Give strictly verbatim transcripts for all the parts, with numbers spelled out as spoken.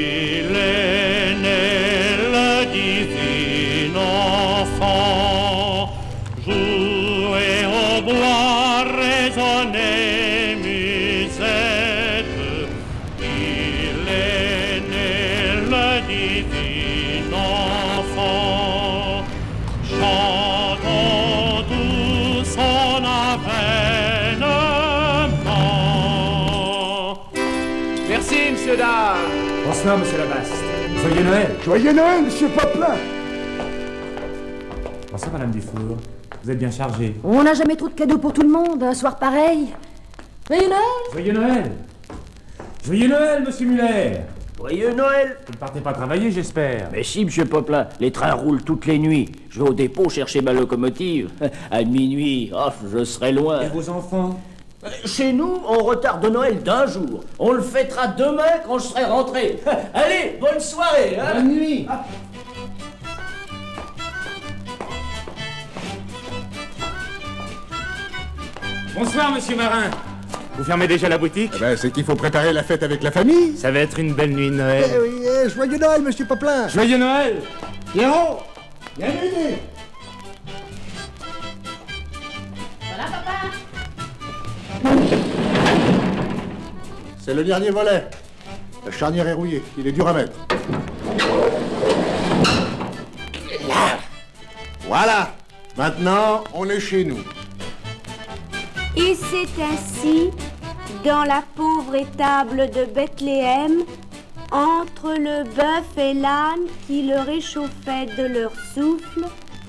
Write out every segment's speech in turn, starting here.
Il est né le divin enfant, jouez au bois, résonnez musette. Il est né le divin enfant, chantons tout son avènement. Merci, monsieur Dard. Bonsoir, monsieur Labaste. Joyeux Noël. Joyeux Noël, monsieur Poplin. Bonsoir, madame Dufour. Vous êtes bien chargée. On n'a jamais trop de cadeaux pour tout le monde, un soir pareil. Joyeux Noël. Joyeux Noël. Joyeux Noël, monsieur Muller. Joyeux Noël. Vous ne partez pas travailler, j'espère. Mais si, monsieur Poplin, les trains roulent toutes les nuits. Je vais au dépôt chercher ma locomotive. À minuit, oh, je serai loin. Et vos enfants? Chez nous, on retarde Noël d'un jour. On le fêtera demain quand je serai rentré. Allez, bonne soirée, hein. Bonne nuit. Ah. Bonsoir, monsieur Marin. Vous fermez déjà la boutique? Eh ben, c'est qu'il faut préparer la fête avec la famille. Ça va être une belle nuit de Noël. Eh oui, eh, joyeux Noël, monsieur Poplin. Joyeux Noël. Pierrot, bienvenue. Voilà, papa. C'est le dernier volet. La charnière est rouillée, il est dur à mettre. Là. Voilà. Maintenant, on est chez nous. Et c'est ainsi, dans la pauvre étable de Bethléem, entre le bœuf et l'âne qui le réchauffaient de leur souffle,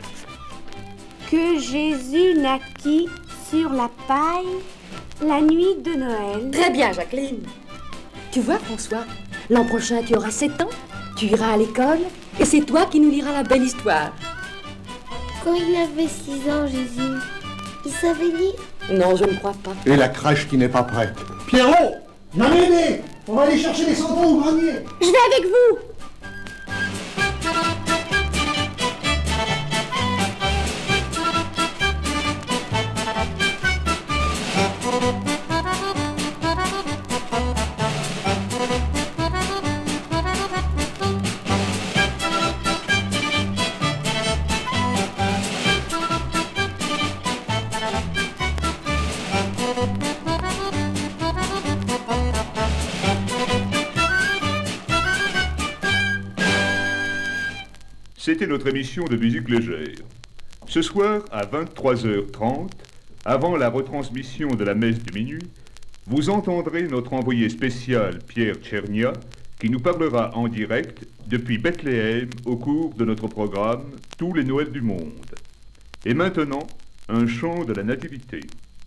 que Jésus naquit sur la paille la nuit de Noël. Très bien, Jacqueline. Tu vois, François, l'an prochain, tu auras sept ans, tu iras à l'école, et c'est toi qui nous liras la belle histoire. Quand il avait six ans, Jésus, il savait lire? Non, je ne crois pas. Et la crèche qui n'est pas prête. Pierrot, viens m'aider. On va aller chercher les cendres au grenier. Je vais avec vous. C'était notre émission de musique légère. Ce soir, à vingt-trois heures trente, avant la retransmission de la messe de minuit, vous entendrez notre envoyé spécial Pierre Tchernia qui nous parlera en direct depuis Bethléem au cours de notre programme Tous les Noëls du monde. Et maintenant, un chant de la Nativité.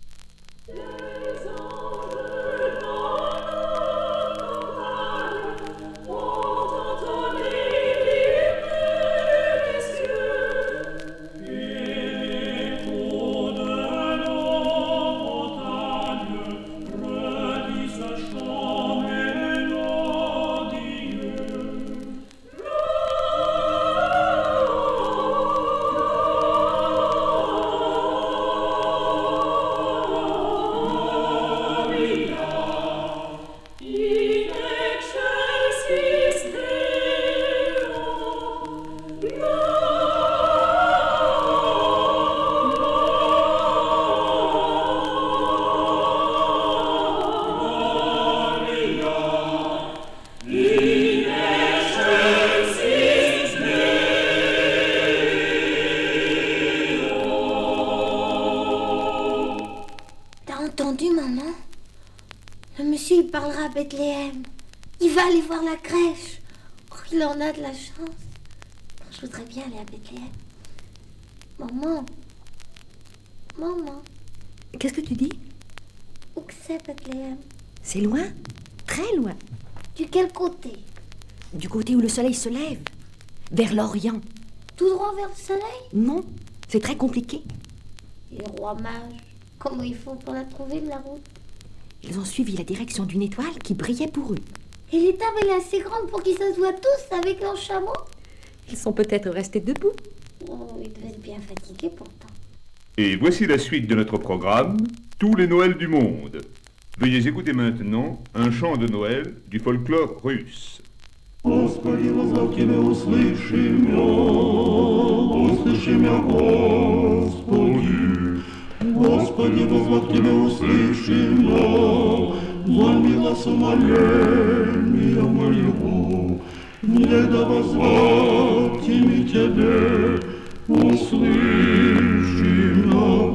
Bethléem. Il va aller voir la crèche. Oh, il en a de la chance. Je voudrais bien aller à Bethléem. Maman. Maman. Qu'est-ce que tu dis? Où que c'est Bethléem? C'est loin, très loin. Du quel côté? Du côté où le soleil se lève, vers l'Orient. Tout droit vers le soleil? Non, c'est très compliqué. Les rois mages, comment ils font pour la trouver, la route? Ils ont suivi la direction d'une étoile qui brillait pour eux. Et l'étable est assez grande pour qu'ils s'assoient tous avec leurs chameaux? Ils sont peut-être restés debout. Oh, ils devaient être bien fatigués pourtant. Et voici la suite de notre programme, Tous les Noëls du monde. Veuillez écouter maintenant un chant de Noël du folklore russe. Господи, воззвав Тебе, услыши меня, услыши меня, Господи. Господи, воззвав Тебе, услыши меня, вольми глаз умоления моего. Не да воззвать имя Тебе, услыши меня,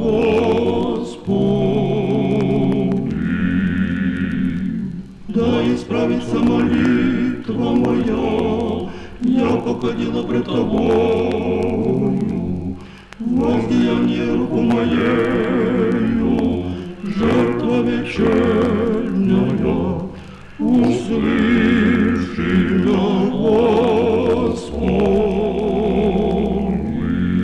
Господи. Да исправится молитва моя, я покадила пред Тобою. Воздеяние руку моею, жертва вечерняя, услыши меня, Господи.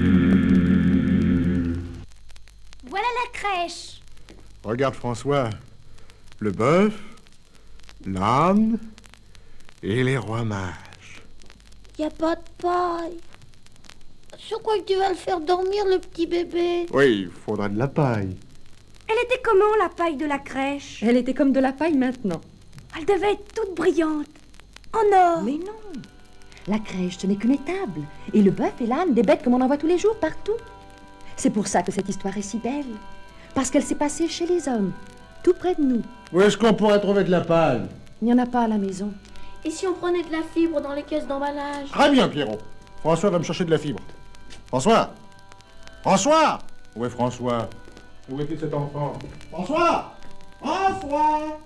Voilà la crèche. Regarde, François. Le bœuf, l'âne et les rois mages. Y a pas de paille. Je crois que tu vas le faire dormir, le petit bébé. Oui, il faudra de la paille. Elle était comment, la paille de la crèche? Elle était comme de la paille maintenant. Elle devait être toute brillante. En or. Mais non. La crèche, ce n'est qu'une étable. Et le bœuf et l'âne, des bêtes comme on en voit tous les jours, partout. C'est pour ça que cette histoire est si belle. Parce qu'elle s'est passée chez les hommes, tout près de nous. Où est-ce qu'on pourrait trouver de la paille? Il n'y en a pas à la maison. Et si on prenait de la fibre dans les caisses d'emballage? Très bien, Pierrot. François va me chercher de la fibre. François! François! Où est François? Où est-il cet enfant? François! François!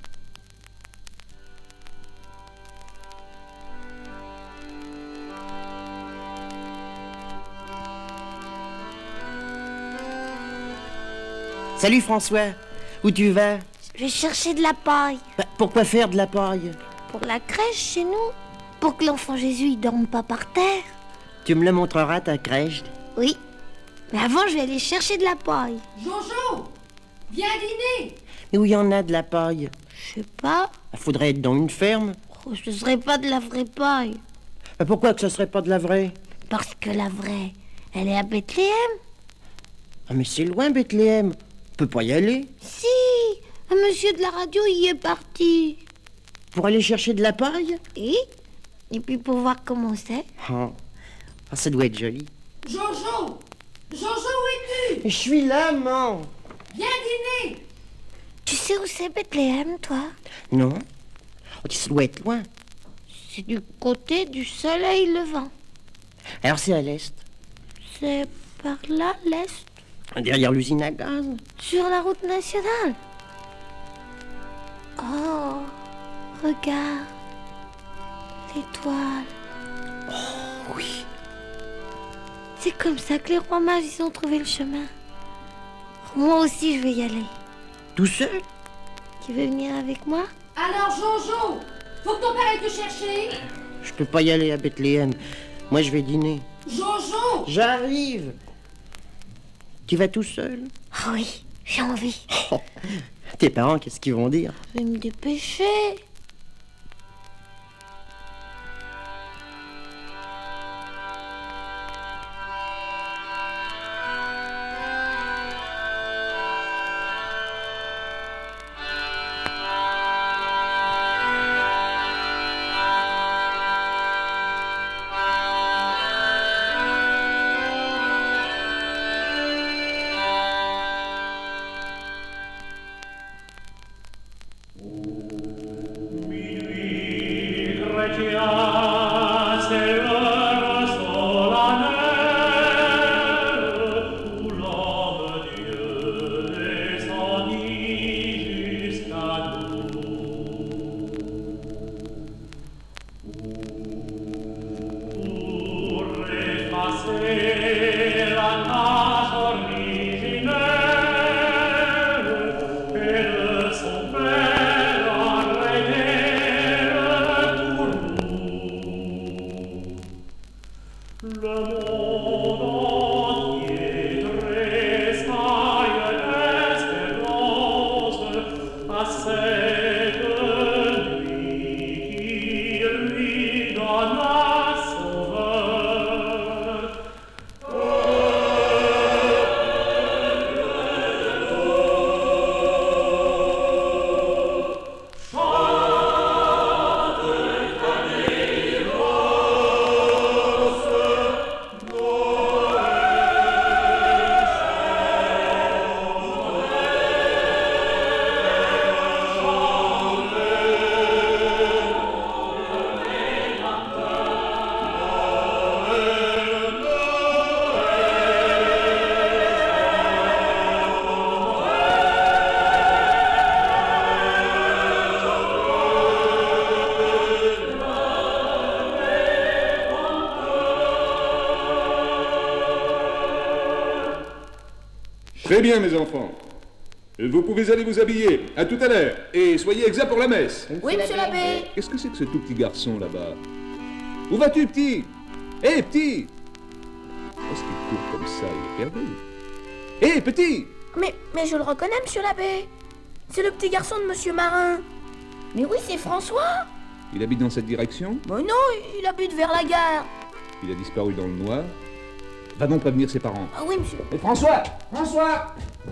Salut François, où tu vas? Je vais chercher de la paille. Bah, pourquoi faire de la paille? Pour la crèche chez nous. Pour que l'enfant Jésus il dorme pas par terre. Tu me le montreras ta crèche? Oui. Mais avant je vais aller chercher de la paille. Jojo! Viens dîner! Mais où il y en a de la paille? Je sais pas. Il faudrait être dans une ferme. Oh, ce serait pas de la vraie paille. Bah, pourquoi que ce serait pas de la vraie? Parce que la vraie, elle est à Bethléem. Ah mais c'est loin Bethléem. On peut pas y aller. Si, un monsieur de la radio y est parti. Pour aller chercher de la paille? Et Et puis pour voir comment c'est. Oh. Ah, ça doit être joli. Jojo! Jojo, où es-tu? Je suis là, maman. Viens dîner! Tu sais où c'est Bethléem, toi? Non. Oh, ça doit être loin. C'est du côté du soleil levant. Alors c'est à l'est. C'est par là, l'est. Derrière l'usine à gaz. Sur la route nationale. Oh, regarde. L'étoile. Oh, oui. C'est comme ça que les rois mages, ils ont trouvé le chemin. Moi aussi, je vais y aller. Tout seul? Tu veux venir avec moi? Alors, Jojo, faut que ton père aille te chercher. Je peux pas y aller à Bethléem. Moi, je vais dîner. Jojo! J'arrive. Tu vas tout seul? Oh oui, j'ai envie. Oh, tes parents, qu'est-ce qu'ils vont dire? Je vais me dépêcher. Son père a rêvé le tour. Très bien, mes enfants. Vous pouvez aller vous habiller. À tout à l'heure. Et soyez exacts pour la messe. Oui, monsieur l'abbé. Qu'est-ce que c'est que ce tout petit garçon là-bas? Où vas-tu, petit? Hé, petit! Est-ce qu'il court comme ça? Il est perdu. Hé, petit! Mais, mais je le reconnais, monsieur l'abbé. C'est le petit garçon de monsieur Marin. Mais oui, c'est François. Il habite dans cette direction? Mais non, il habite vers la gare. Il a disparu dans le noir. Va donc prévenir ses parents. Ah oui, monsieur. Et François! François!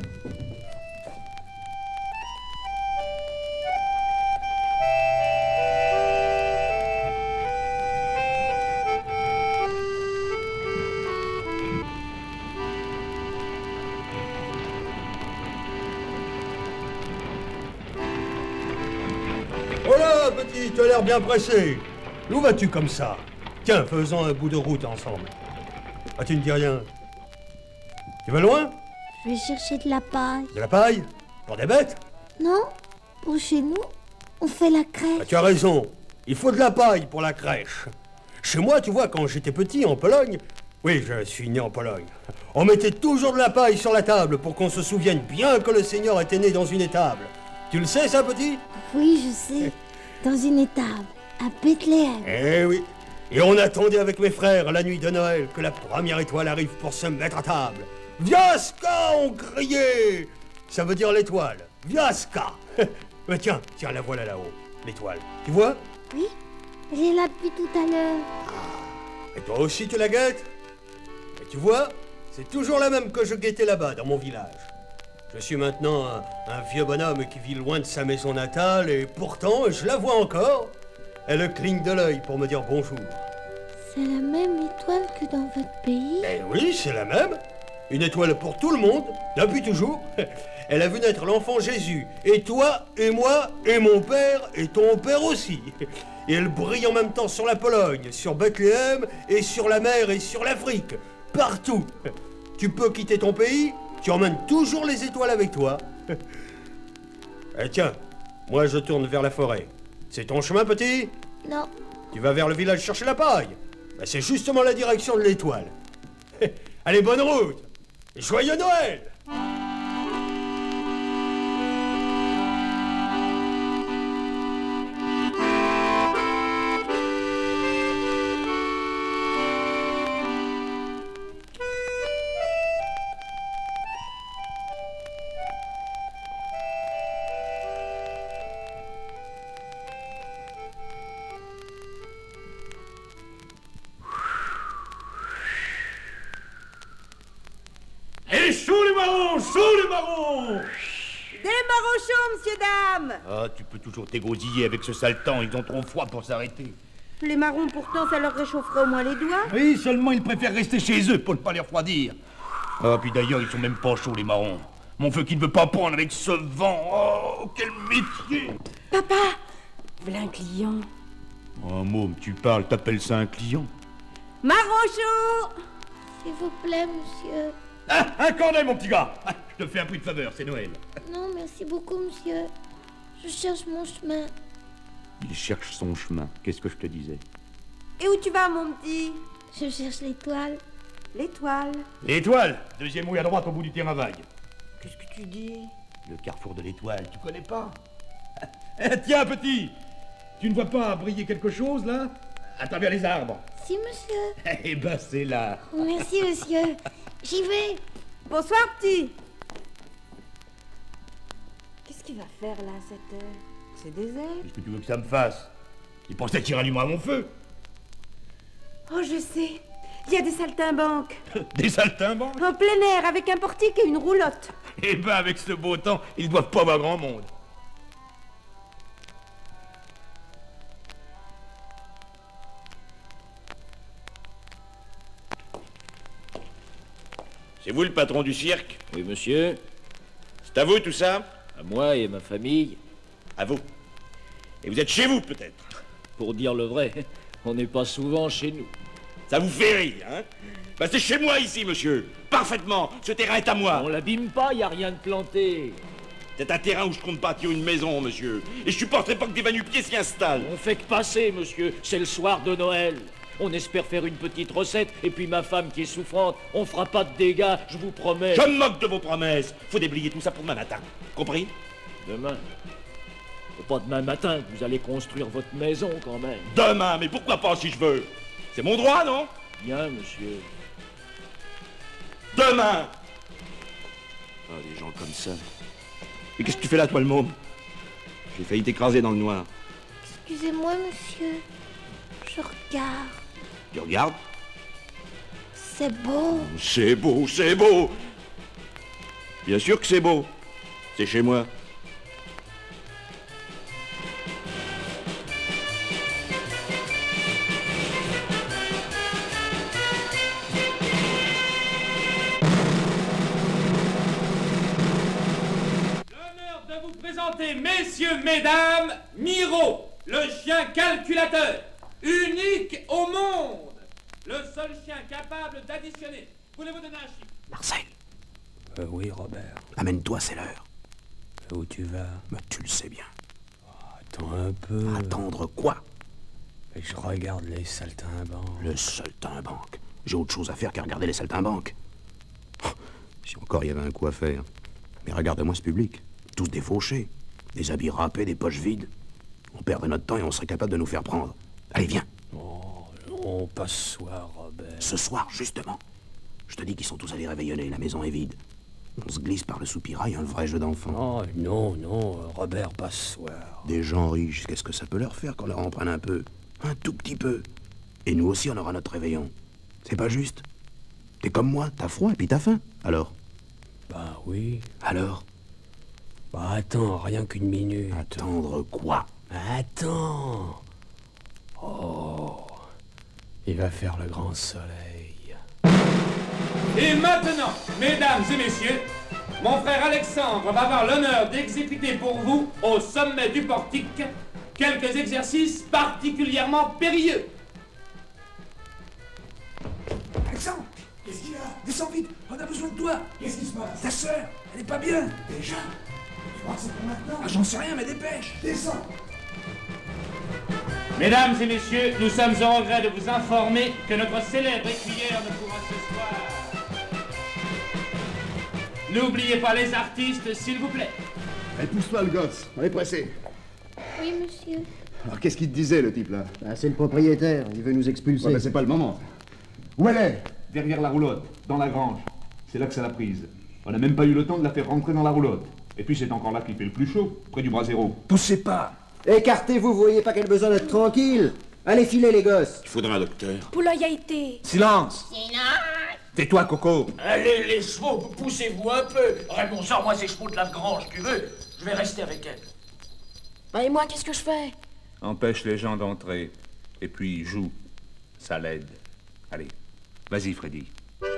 Oh là, petit, tu as l'air bien pressé. Où vas-tu comme ça? Tiens, faisons un bout de route ensemble. Ah, tu ne dis rien. Tu vas loin? Je vais chercher de la paille. De la paille? Pour des bêtes? Non, pour chez nous, on fait la crèche. Ah, tu as raison. Il faut de la paille pour la crèche. Chez moi, tu vois, quand j'étais petit, en Pologne... Oui, je suis né en Pologne. On mettait toujours de la paille sur la table pour qu'on se souvienne bien que le Seigneur était né dans une étable. Tu le sais, ça, petit? Oui, je sais. Dans une étable, à Bethléem. Eh oui. Et on attendait avec mes frères la nuit de Noël que la première étoile arrive pour se mettre à table. Viaska, on criait. Ça veut dire l'étoile. Viaska. Mais tiens, tiens, la voilà là-haut, l'étoile. Tu vois? Oui, elle est là depuis tout à l'heure. Et toi aussi, tu la guettes? Et tu vois, c'est toujours la même que je guettais là-bas, dans mon village. Je suis maintenant un, un vieux bonhomme qui vit loin de sa maison natale et pourtant, je la vois encore. Elle cligne de l'œil pour me dire bonjour. C'est la même étoile que dans votre pays? Eh oui, c'est la même. Une étoile pour tout le monde, depuis toujours. Elle a vu naître l'enfant Jésus. Et toi, et moi, et mon père, et ton père aussi. Et elle brille en même temps sur la Pologne, sur Bethléem, et sur la mer, et sur l'Afrique. Partout. Tu peux quitter ton pays, tu emmènes toujours les étoiles avec toi. Eh tiens, moi je tourne vers la forêt. C'est ton chemin, petit? Non. Tu vas vers le village chercher la paille? Ben, c'est justement la direction de l'étoile. Allez, bonne route! Et joyeux Noël! Et chaud les marrons, chaud les marrons! Des marrons chauds, monsieur, dame! Ah, tu peux toujours t'égosiller avec ce sale temps, ils ont trop froid pour s'arrêter. Les marrons, pourtant, ça leur réchaufferait au moins les doigts. Oui, seulement ils préfèrent rester chez eux pour ne pas les refroidir. Ah, puis d'ailleurs, ils sont même pas chauds, les marrons. Mon feu qui ne veut pas prendre avec ce vent. Oh, quel métier! Papa! Voilà un client. Oh, môme, tu parles, t'appelles ça un client? Marron chaud! S'il vous plaît, monsieur. Ah, un cornet, mon petit gars! Ah, je te fais un prix de faveur, c'est Noël. Non, merci beaucoup, monsieur. Je cherche mon chemin. Il cherche son chemin, qu'est-ce que je te disais? Et où tu vas, mon petit? Je cherche l'étoile. L'étoile? L'étoile! Deuxième rue à droite au bout du terrain vague. Qu'est-ce que tu dis? Le carrefour de l'étoile, tu connais pas? Eh, tiens, petit! Tu ne vois pas briller quelque chose, là? À travers les arbres. Si, monsieur. Eh ben, c'est là. Oh, merci, monsieur. J'y vais. Bonsoir, petit. Qu'est-ce qu'il va faire, là, à cette heure? C'est désert. Qu'est-ce que tu veux que ça me fasse? Il pensait qu'il rallumera mon feu. Oh, je sais. Il y a des saltimbanques. Des saltimbanques? En plein air, avec un portique et une roulotte. Eh ben, avec ce beau temps, ils doivent pas avoir grand monde. C'est vous le patron du cirque? Oui, monsieur. C'est à vous tout ça? À moi et à ma famille. À vous. Et vous êtes chez vous, peut-être? Pour dire le vrai, on n'est pas souvent chez nous. Ça vous fait rire, hein? Bah c'est chez moi ici, monsieur. Parfaitement. Ce terrain est à moi. On l'abîme pas, y a rien de planté. C'est un terrain où je compte bâtir une maison, monsieur. Et je supporterai pas que des va-nu-pieds s'y installent. On fait que passer, monsieur. C'est le soir de Noël. On espère faire une petite recette, et puis ma femme qui est souffrante, on fera pas de dégâts, je vous promets. Je me moque de vos promesses. Faut déblayer tout ça pour demain matin. Compris? Demain? C'est pas demain matin que vous allez construire votre maison, quand même. Demain, mais pourquoi pas si je veux? C'est mon droit, non? Bien, monsieur. Demain! Ah, des gens comme ça. Mais qu'est-ce que tu fais là, toi, le môme? J'ai failli t'écraser dans le noir. Excusez-moi, monsieur. Je regarde. Tu regardes? C'est beau. C'est beau, c'est beau! Bien sûr que c'est beau. C'est chez moi. Présentez, messieurs, mesdames, Miro, le chien calculateur, unique au monde, le seul chien capable d'additionner. Voulez-vous donner un chiffre? Marcel. Euh, oui, Robert. Amène-toi, c'est l'heure. Où tu vas? Mais tu le sais bien. Attends un peu. Attendre quoi? Et je regarde les saltimbanques. Le saltimbanque. J'ai autre chose à faire qu'à regarder les saltimbanques. Si encore il y avait un coup à faire. Mais regarde-moi ce public. Tous des fauchés, des habits râpés, des poches vides. On perdrait notre temps et on serait capable de nous faire prendre. Allez, viens. Oh, non, pas ce soir, Robert. Ce soir, justement. Je te dis qu'ils sont tous allés réveillonner, la maison est vide. On se glisse par le soupirail, un vrai jeu d'enfant. Oh, non, non, Robert, pas ce soir. Des gens riches, qu'est-ce que ça peut leur faire qu'on leur en prenne un peu? Un tout petit peu. Et nous aussi, on aura notre réveillon. C'est pas juste? T'es comme moi, t'as froid et puis t'as faim. Alors? Bah oui. Alors? Bah attends, rien qu'une minute. Attendre quoi? Attends. Oh. Il va faire le grand soleil. Et maintenant, mesdames et messieurs, mon frère Alexandre va avoir l'honneur d'exécuter pour vous, au sommet du portique, quelques exercices particulièrement périlleux. Alexandre, qu'est-ce qu'il y a? Descends vite, on a besoin de toi. Qu'est-ce qui se passe? Ta sœur, elle est pas bien. Déjà? Tu crois que c'est pour maintenant? Ah, j'en sais rien, mais dépêche. Descends. Mesdames et messieurs, nous sommes au regret de vous informer que notre célèbre écuyère ne pourra ce soir. N'oubliez pas les artistes, s'il vous plaît. Allez, pousse-toi, le gosse. On est pressé. Oui, monsieur. Alors, qu'est-ce qu'il te disait, le type, là? Ah, c'est le propriétaire. Il veut nous expulser. Ouais, mais c'est pas le moment. Où elle est? Derrière la roulotte, dans la grange. C'est là que ça l'a prise. On n'a même pas eu le temps de la faire rentrer dans la roulotte. Et puis c'est encore là qu'il fait le plus chaud, près du brasero. Poussez pas. Écartez-vous, vous voyez pas qu'elle a besoin d'être tranquille? Allez, filez, les gosses. Il faudra un docteur. Poulaille a été. Silence. Tais-toi, Coco. Allez, les chevaux, poussez-vous un peu. Raymond, sors-moi ces chevaux de la grange, tu veux? Je vais rester avec elle. Bah et moi, qu'est-ce que je fais? Empêche les gens d'entrer. Et puis joue. Ça l'aide. Allez, vas-y, Freddy.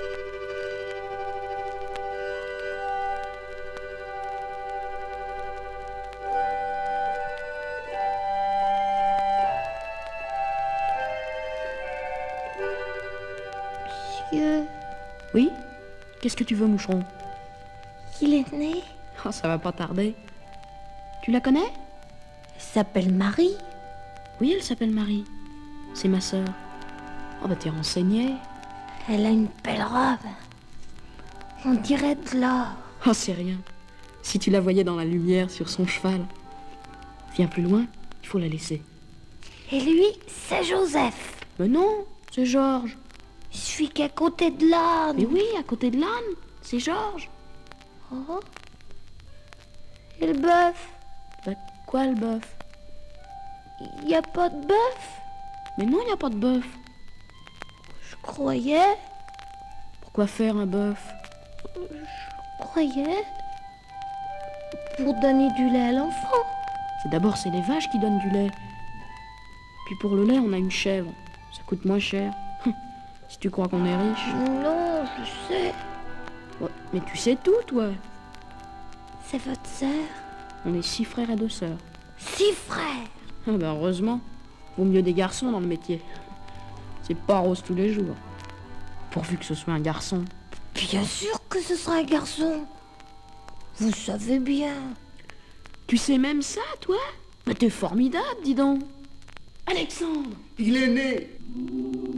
Monsieur, Oui? Qu'est-ce que tu veux, moucheron? il est né. Oh, ça va pas tarder. Tu la connais? Elle s'appelle Marie. Oui, elle s'appelle Marie. C'est ma sœur. Oh, bah t'es renseignée. Elle a une belle robe. On dirait de l'or. Oh, c'est rien. Si tu la voyais dans la lumière sur son cheval. Viens plus loin, il faut la laisser. Et lui, c'est Joseph. Mais non, c'est Georges. Je suis qu'à côté de l'âne. Mais oui, à côté de l'âne, c'est Georges. Oh. Et le bœuf? Bah, quoi, le bœuf? Il n'y a pas de bœuf? Mais non, il n'y a pas de bœuf. Je croyais. Pourquoi faire un bœuf? Je croyais. Pour donner du lait à l'enfant. C'est d'abord, c'est les vaches qui donnent du lait. Puis pour le lait, on a une chèvre. Ça coûte moins cher. Si tu crois qu'on est riche. Non, je sais. Ouais, mais tu sais tout, toi. C'est votre sœur? On est six frères et deux sœurs. Six frères? Ah ben heureusement. Vaut mieux des garçons dans le métier. C'est pas rose tous les jours. Pourvu que ce soit un garçon. Bien sûr que ce sera un garçon. Vous savez bien. Tu sais même ça, toi? Mais t'es formidable, dis donc. Alexandre! Il est né.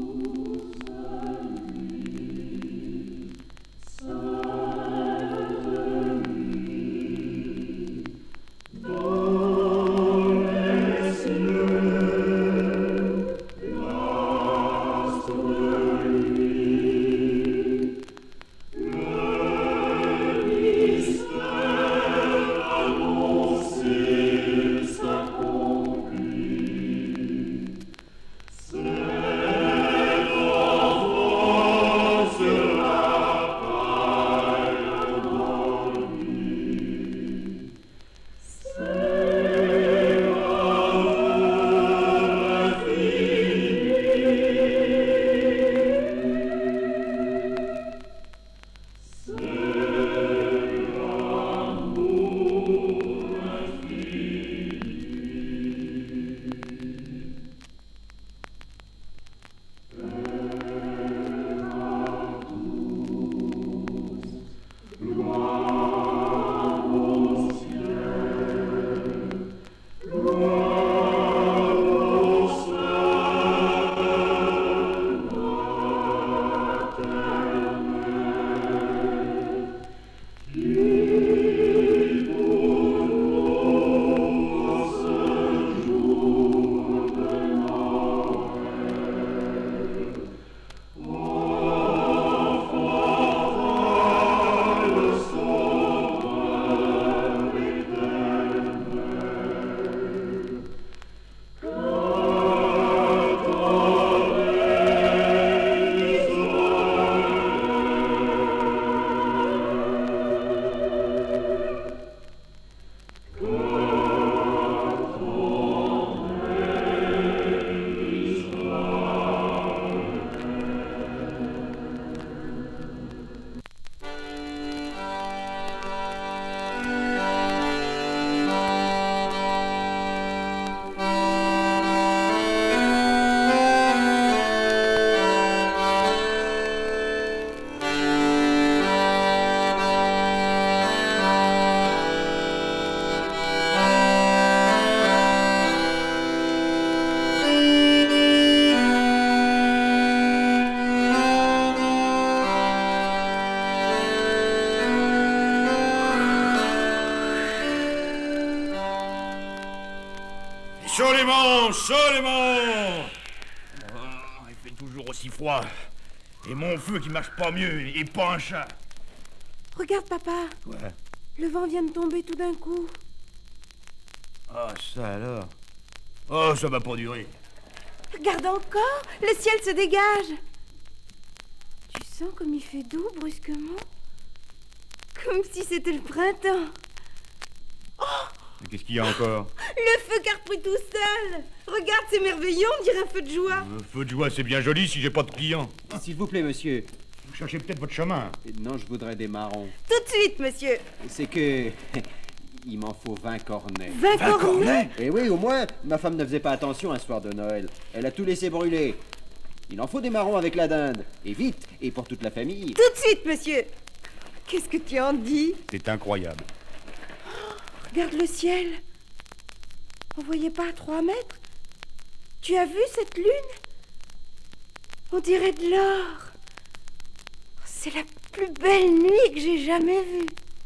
Solément, solément. Oh, il fait toujours aussi froid. Et mon feu qui marche pas mieux, et pas un chat. Regarde, papa. Quoi? Le vent vient de tomber tout d'un coup. Ah, ça alors. Oh, ça va pas durer. Regarde encore, le ciel se dégage. Tu sens comme il fait doux brusquement? Comme si c'était le printemps. Oh! Mais qu'est-ce qu'il y a encore? Le feu qui a repris tout seul. Regarde, c'est merveilleux, on dirait un feu de joie. Un feu de joie, c'est bien joli si j'ai pas de clients. S'il vous plaît, monsieur. Vous cherchez peut-être votre chemin. Non, je voudrais des marrons. Tout de suite, monsieur. C'est que... il m'en faut vingt cornets. vingt cornets? Eh oui, au moins, ma femme ne faisait pas attention un soir de Noël. Elle a tout laissé brûler. Il en faut des marrons avec la dinde. Et vite, et pour toute la famille. Tout de suite, monsieur. Qu'est-ce que tu en dis? C'est incroyable. Regarde le ciel. On voyait pas à trois mètres? Tu as vu cette lune? On dirait de l'or. C'est la plus belle nuit que j'ai jamais vue.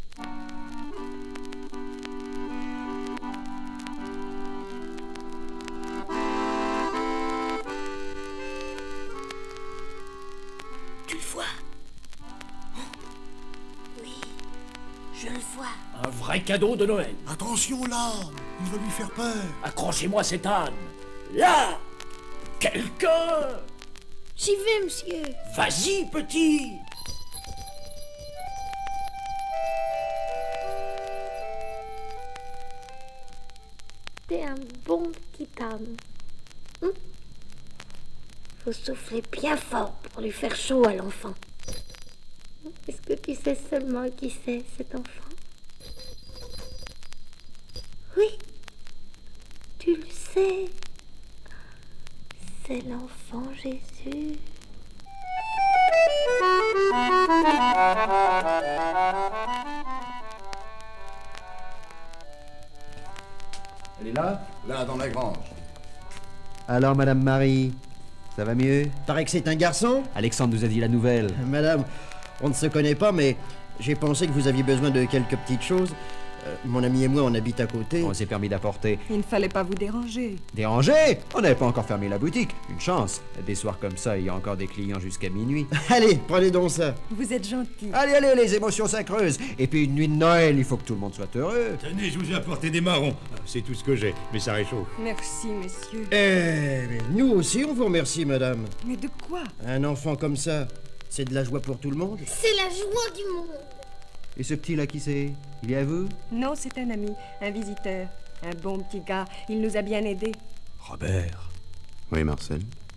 Tu le vois? Oui, je le vois. Un vrai cadeau de Noël. Attention là, il va lui faire peur. Accrochez-moi cet âne. Là! Quelqu'un! J'y vais, monsieur. Vas-y, petit! T'es un bon petit âne. Hum? Faut souffler bien fort pour lui faire chaud à l'enfant. Est-ce que tu sais seulement qui c'est, cet enfant? Oui, tu le sais. C'est l'enfant Jésus. Elle est là? Là, dans la grange. Alors, Madame Marie, ça va mieux? Paraît que c'est un garçon? Alexandre nous a dit la nouvelle. Madame, on ne se connaît pas, mais j'ai pensé que vous aviez besoin de quelques petites choses. Euh, mon ami et moi, on habite à côté. On s'est permis d'apporter. Il ne fallait pas vous déranger. Déranger? On n'avait pas encore fermé la boutique. Une chance. Des soirs comme ça, il y a encore des clients jusqu'à minuit. Allez, prenez donc ça. Vous êtes gentil. Allez, allez, les émotions ça creuse. Et puis une nuit de Noël, il faut que tout le monde soit heureux. Tenez, je vous ai apporté des marrons. C'est tout ce que j'ai, mais ça réchauffe. Merci, messieurs. Eh, mais nous aussi, on vous remercie, madame. Mais de quoi? Un enfant comme ça, c'est de la joie pour tout le monde. C'est la joie du monde. Et ce petit-là, qui c'est? Il est à vous? Non, c'est un ami, un visiteur. Un bon petit gars. Il nous a bien aidés. Robert, Oui, Marcel.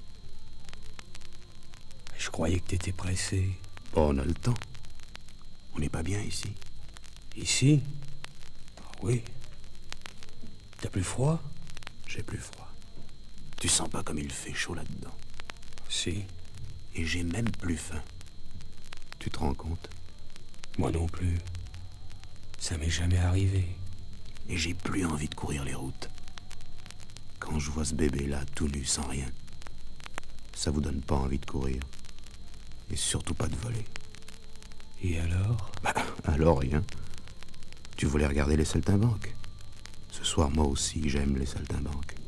je croyais que t'étais pressé. Oh, on a le temps. On n'est pas bien ici. Ici? Ah oui. T'as plus froid? J'ai plus froid. Tu sens pas comme il fait chaud là-dedans? Si. Et j'ai même plus faim. Tu te rends compte? Moi non plus. Ça m'est jamais arrivé. Et j'ai plus envie de courir les routes. Quand je vois ce bébé-là, tout nu, sans rien, ça vous donne pas envie de courir. Et surtout pas de voler. Et alors? Bah, alors rien. Tu voulais regarder les saltimbanques. Ce soir, moi aussi, j'aime les saltimbanques.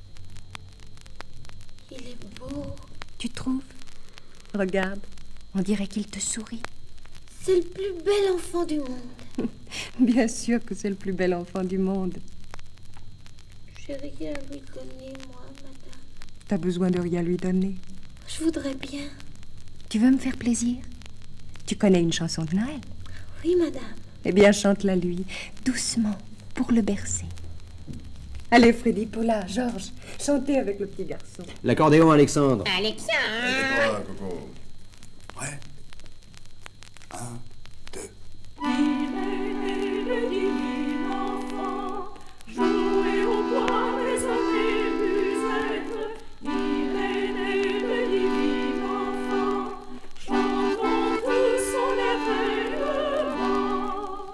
Il est beau. Tu trouves? Regarde, on dirait qu'il te sourit. C'est le plus bel enfant du monde. Bien sûr que c'est le plus bel enfant du monde. J'ai rien à lui donner, moi, madame. T'as besoin de rien lui donner. Je voudrais bien. Tu veux me faire plaisir? Tu connais une chanson de Noël? Oui, madame. Eh bien, chante-la lui, doucement, pour le bercer. Allez, Freddy, Paula, Georges, chantez avec le petit garçon. L'accordéon, Alexandre. Alexandre. Tais-toi, Coco. Prêt? Un, deux. Il est né le divin enfant, jouez au bois les années musettes. Il est né le divin enfant, chantons tous son lèvre le vent.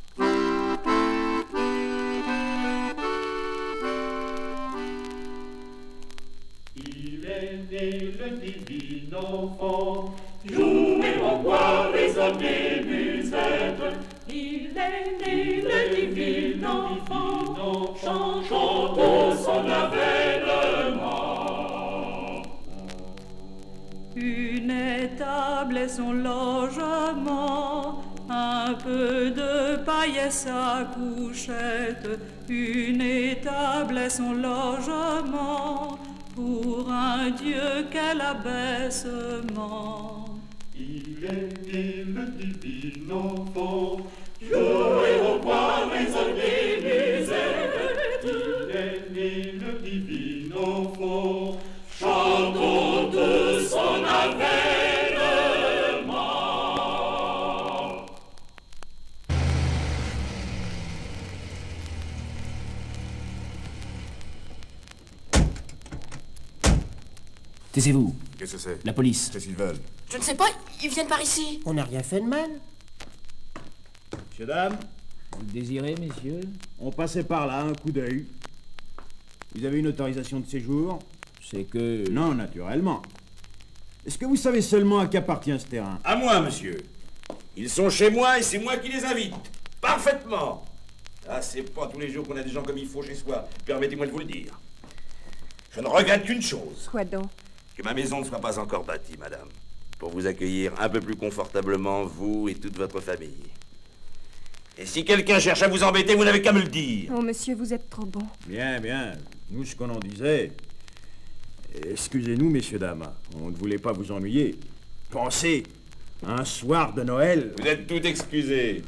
Il est né le divin enfant, jouez au bois les années musettes. Il est né le divin enfant, chantons tous son ave. une étable et son logement, un peu de paille et sa couchette, une étable et son logement, pour un Dieu quel abaissement. Il est né le divin enfant, jouez au bois, raisonnez, misère. Il est né le divin enfant, chantons de son avènement. Taisez-vous. Qu'est-ce que c'est? La police. Qu'est-ce qu'ils veulent? Je ne sais pas, ils viennent par ici. On n'a rien fait de mal. Messieurs, dames, Vous le désirez, messieurs? on passait par là, un coup d'œil. Vous avez une autorisation de séjour? C'est que... Non, naturellement. Est-ce que vous savez seulement à qui appartient ce terrain? À moi, monsieur. Ils sont chez moi et c'est moi qui les invite. Parfaitement. Ah, c'est pas tous les jours qu'on a des gens comme il faut chez soi. Permettez-moi de vous le dire. Je ne regrette qu'une chose. Quoi donc? Que ma maison ne soit pas encore bâtie, madame. Pour vous accueillir un peu plus confortablement, vous et toute votre famille. Et si quelqu'un cherche à vous embêter, vous n'avez qu'à me le dire. Oh, monsieur, vous êtes trop bon. Bien, bien. Nous, ce qu'on en disait. Excusez-nous, messieurs, dames. On ne voulait pas vous ennuyer. Pensez, un soir de Noël... Vous êtes tout excusés.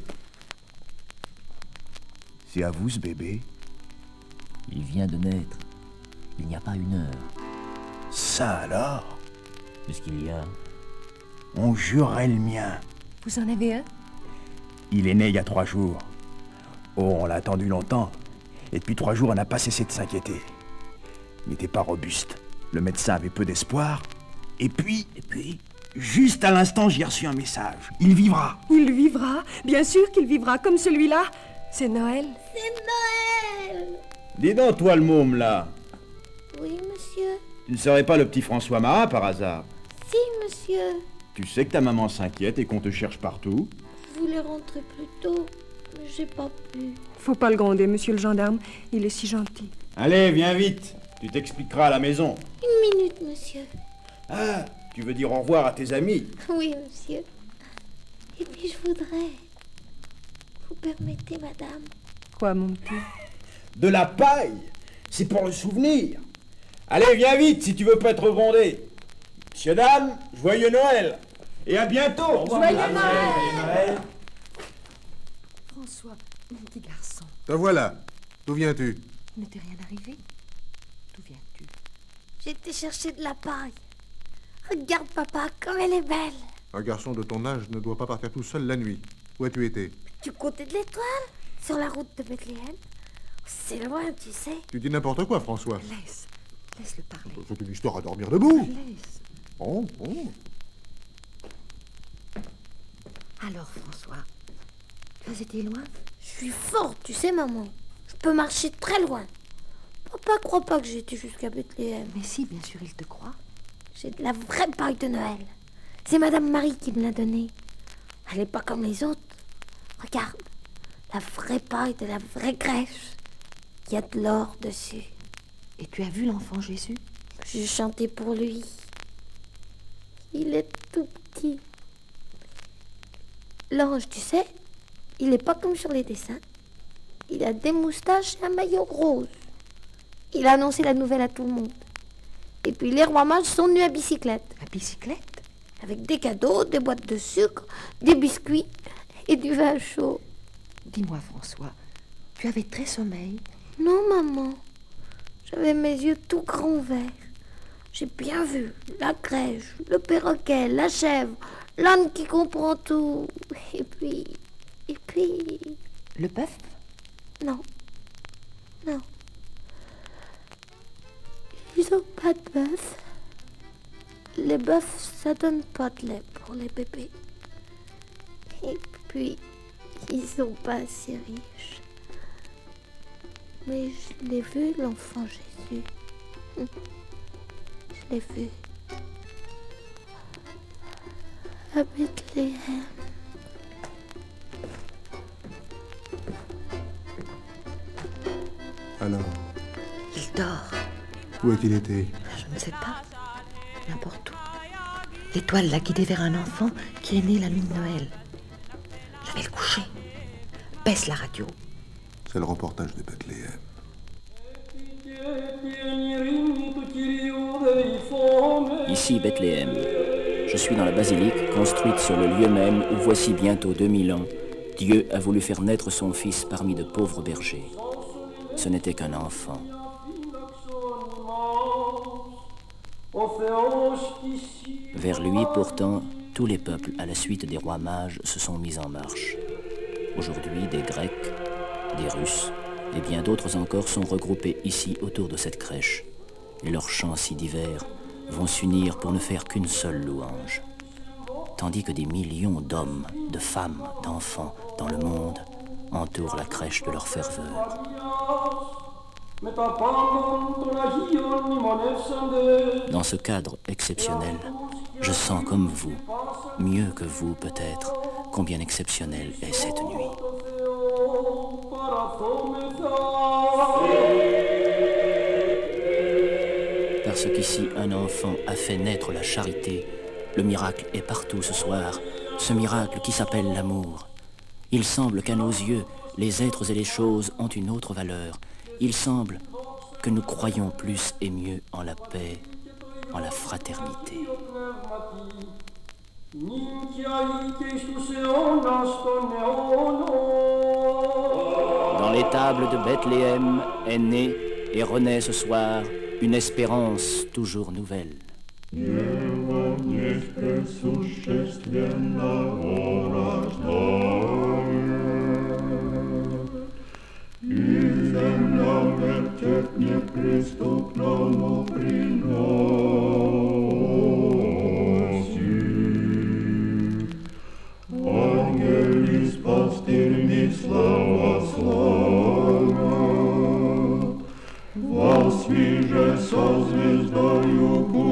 C'est à vous, ce bébé? Il vient de naître. Il n'y a pas une heure. Ça alors? Qu'est-ce qu'il y a? On jurerait le mien. Vous en avez un? Il est né il y a trois jours. Oh, on l'a attendu longtemps. Et depuis trois jours, on n'a pas cessé de s'inquiéter. Il n'était pas robuste. Le médecin avait peu d'espoir. Et puis... Et puis... Juste à l'instant, j'ai reçu un message. Il vivra. Il vivra. Bien sûr qu'il vivra, comme celui-là. C'est Noël. C'est Noël. Dis donc, toi, le môme, là. Oui, monsieur. Tu ne serais pas le petit François Marat, par hasard? Si, monsieur. Tu sais que ta maman s'inquiète et qu'on te cherche partout? Je voulais rentrer plus tôt, mais j'ai pas pu. Faut pas le gronder, monsieur le gendarme. Il est si gentil. Allez, viens vite. Tu t'expliqueras à la maison. Une minute, monsieur. Ah, tu veux dire au revoir à tes amis? Oui, monsieur. Et puis je voudrais... Vous permettez, madame? Quoi, mon petit? De la paille. C'est pour le souvenir. Allez, viens vite si tu veux pas être grondé. Messieurs, dames, joyeux Noël. Et à bientôt. Joyeux Noël. François, mon petit garçon. Te voilà. D'où viens-tu? Il ne t'est rien arrivé? D'où viens-tu? J'ai été chercher de la paille. Regarde, papa, comme elle est belle. Un garçon de ton âge ne doit pas partir tout seul la nuit. Où as-tu été? Du côté de l'étoile, sur la route de Bethléem. C'est loin, tu sais. Tu dis n'importe quoi, François. Laisse. Laisse-le parler. C'est une histoire à dormir debout. Laisse. Bon, bon. Alors, François, tu as été loin? Je suis forte, tu sais, maman. Je peux marcher très loin. Papa croit pas que j'ai été jusqu'à Bethléem. Mais si, bien sûr, il te croit. J'ai de la vraie paille de Noël. C'est Madame Marie qui me l'a donnée. Elle n'est pas comme les autres. Regarde, la vraie paille de la vraie crèche. Il y a de l'or dessus. Et tu as vu l'enfant Jésus? J'ai chanté pour lui. Il est tout petit. L'ange, tu sais, il n'est pas comme sur les dessins. Il a des moustaches et un maillot rose. Il a annoncé la nouvelle à tout le monde. Et puis les rois mages sont venus à bicyclette. À bicyclette? Avec des cadeaux, des boîtes de sucre, des biscuits et du vin chaud. Dis-moi, François, tu avais très sommeil? Non, maman. J'avais mes yeux tout grands ouverts. J'ai bien vu la crèche, le perroquet, la chèvre, l'âne qui comprend tout. Et puis... Et puis... Le bœuf? Non. Non. Ils ont pas de bœuf. Les bœufs, ça donne pas de lait pour les bébés. Et puis, ils sont pas assez riches. Mais je l'ai vu, l'enfant Jésus. Je l'ai vu. À Bethléem. Alors, Il dort. où a-t-il été? Je ne sais pas. N'importe où. L'étoile l'a guidé vers un enfant qui est né la nuit de Noël. Je vais le coucher. Baisse la radio. C'est le reportage de Bethléem. Ici Bethléem. Je suis dans la basilique construite sur le lieu même où voici bientôt deux mille ans, Dieu a voulu faire naître son fils parmi de pauvres bergers. Ce n'était qu'un enfant. Vers lui, pourtant, tous les peuples, à la suite des rois mages, se sont mis en marche. Aujourd'hui, des Grecs, des Russes et bien d'autres encore sont regroupés ici autour de cette crèche. Et leurs chants si divers vont s'unir pour ne faire qu'une seule louange. Tandis que des millions d'hommes, de femmes, d'enfants dans le monde entourent la crèche de leur ferveur. Dans ce cadre exceptionnel, je sens comme vous, mieux que vous peut-être, combien exceptionnelle est cette nuit. Parce qu'ici un enfant a fait naître la charité, le miracle est partout ce soir, ce miracle qui s'appelle l'amour. Il semble qu'à nos yeux, les êtres et les choses ont une autre valeur. Il semble que nous croyons plus et mieux en la paix, en la fraternité. Dans l'étable de Bethléem est née et renaît ce soir une espérance toujours nouvelle. Angelis pastirmi slava slava, вас свіже со звездою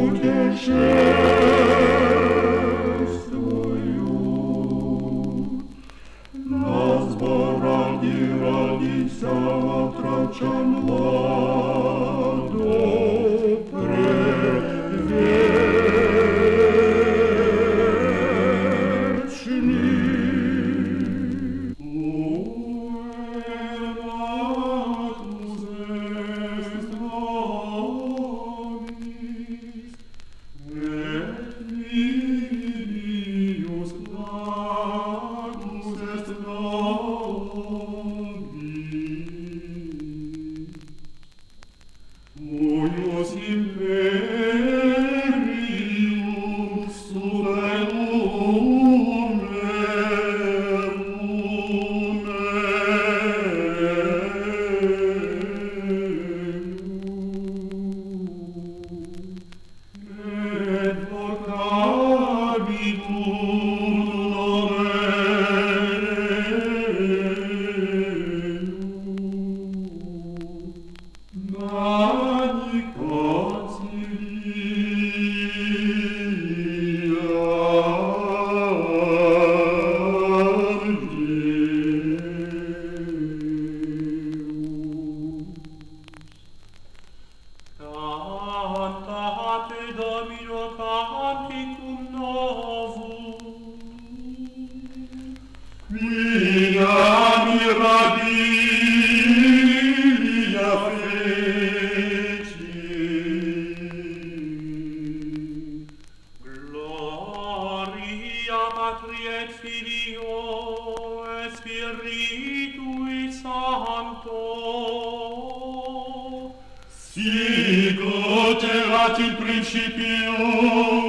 путешествую. На збораді радіся отроча младо, Sicut erat in principio